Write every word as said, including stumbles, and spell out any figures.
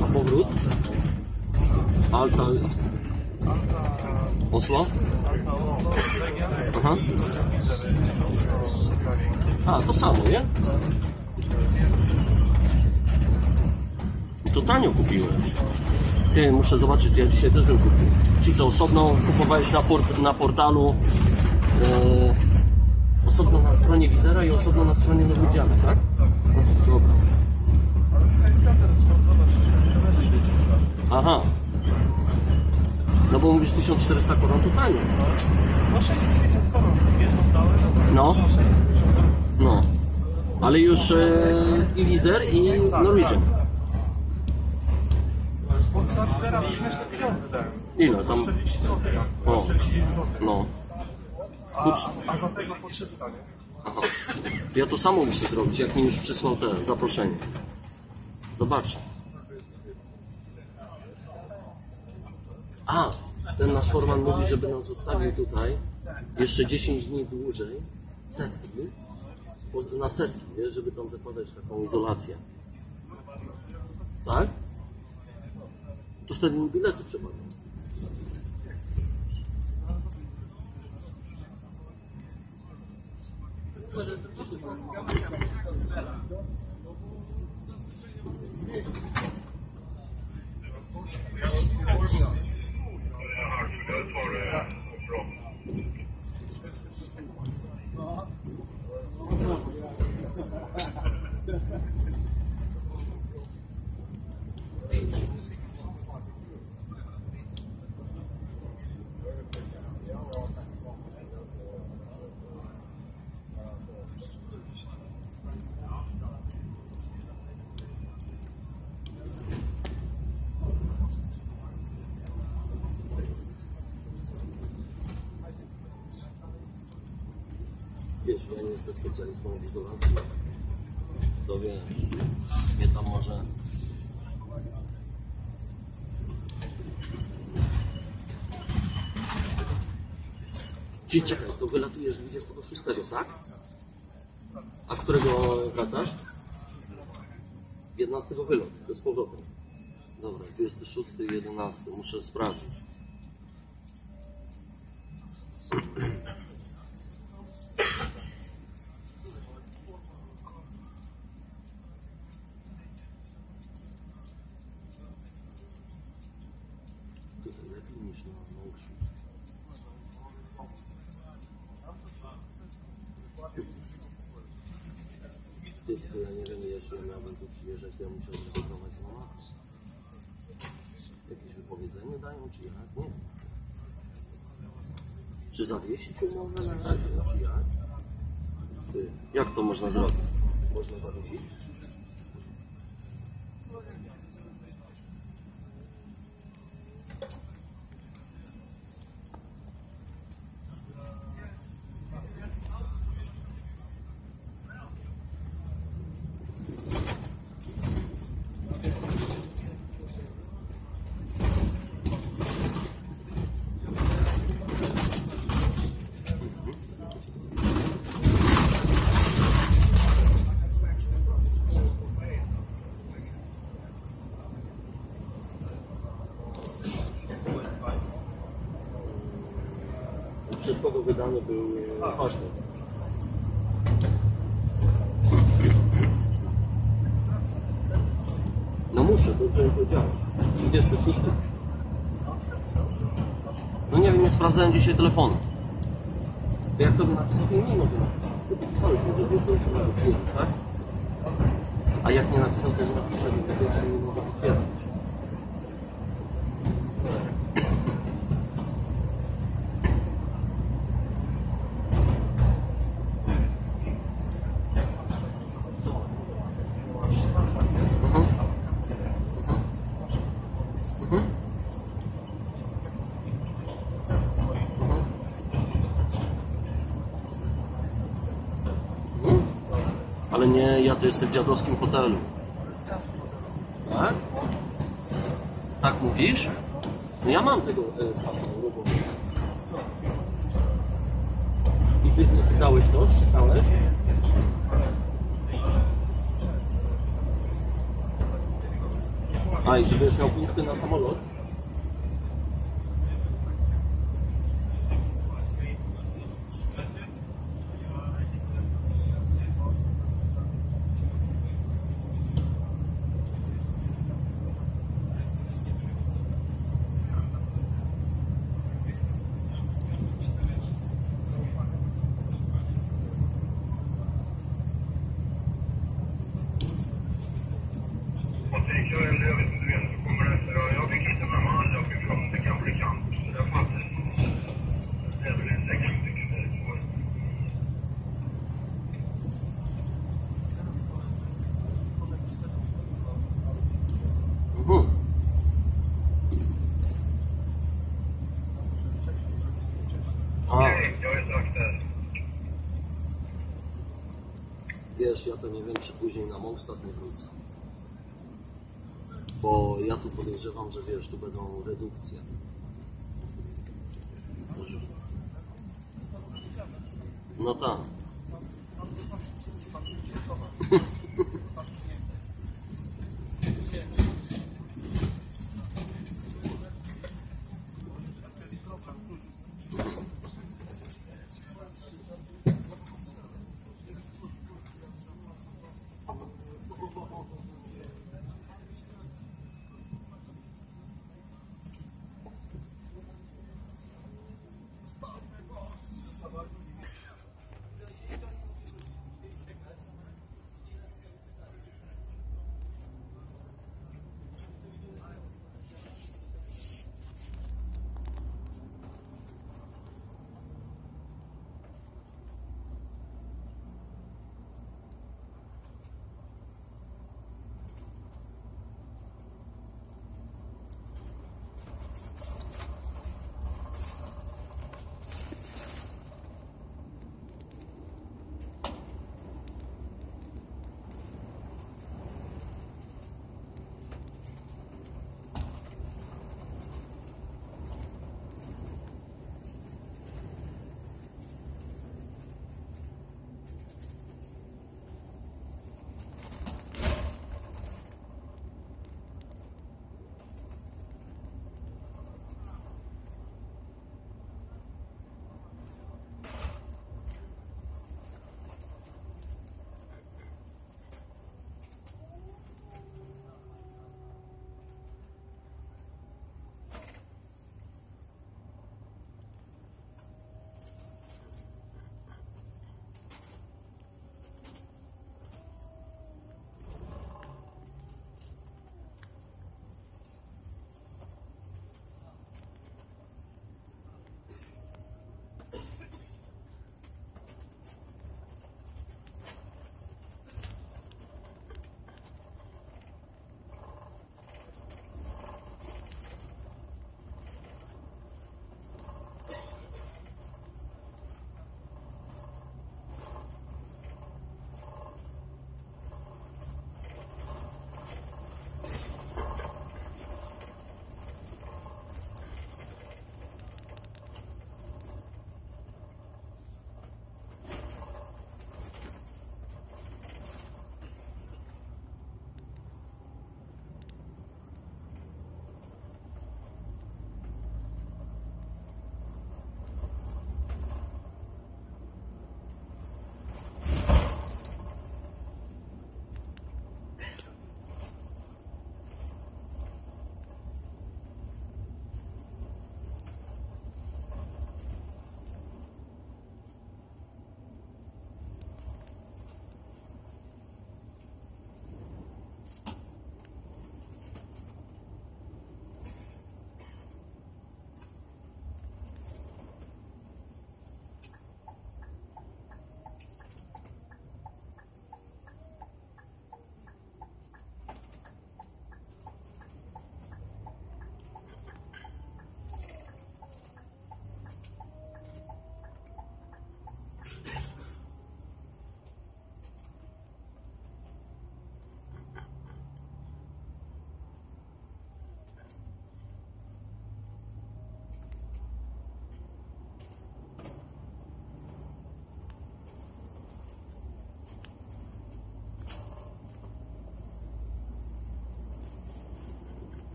A powrót? Alta jest... Oslo? Aha. A, to samo, nie? To tanio kupiłeś. Ty, muszę zobaczyć, ja dzisiaj też bym kupił. Ci co osobno kupowałeś na, port, na portalu, e, osobno na stronie Wizera i osobno na stronie Nowodziana, tak? No, dobra. Aha. No bo mówisz tysiąc czterysta koron to tanio. No sześćdziesiąt koron, jedną dałem. No. No. Ale już e, i Wizer i Norwegian. Za Wizera śmieszne pieniądze dałem. Ile tam? czterdzieści złotych. O. czterdzieści dziewięć złotych. No. A, a za tego po trzysta, nie? Aha. Ja to samo muszę zrobić, jak mi już przysłał te zaproszenie. Zobaczę. A, ten nasz forman mówi, żeby nas zostawił tutaj jeszcze dziesięć dni dłużej, setki, na setki, wiesz, żeby tam zakładać taką izolację. Tak? To wtedy mi bilety trzeba. Wiesz, ja nie jestem specjalistą w izolacji, to wiesz, mnie tam może... Czyli czekaj, to wylatujesz dwudziestego szóstego, tak? A którego wracasz? jedenastego wylot, to z powrotem. Dobra, dwudziestego szóstego, jedenastego, muszę sprawdzić. Tutaj lepiej niż na Małżu. Ty, ja nie wiem, jeśli ja miałbym tu przyjeżdżać, to ja musiałbym zaprowadzić mama. Jakieś wypowiedzenie dają, czy jak? Nie. Czy zawiesić umowę na razie, czy jak? Ty, jak to można zrobić? Można zawiesić? Przez kogo wydany był paszport? No muszę, dobrze mi powiedziałeś. dwudziestego szóstego. No nie wiem, nie sprawdzałem dzisiaj telefonu. To jak to by napisał, to nie może napisać. To ty pisałeś, że dwudziestego ósmego przyjechać, tak? A jak nie napisał, to nie napisze, bo tego jeszcze nie może potwierdzić. Ale nie, ja to jestem w dziadowskim hotelu. Tak? Tak mówisz? No ja mam tego e, sasa robotę. I ty czytałeś to? Czytałeś? A i żebyś miał punkty na samolot? Mhm. A. Wiesz, ja to nie wiem, czy później na Mongstad nie wrócę. Bo ja tu podejrzewam, że wiesz, tu będą redukcje. No tak.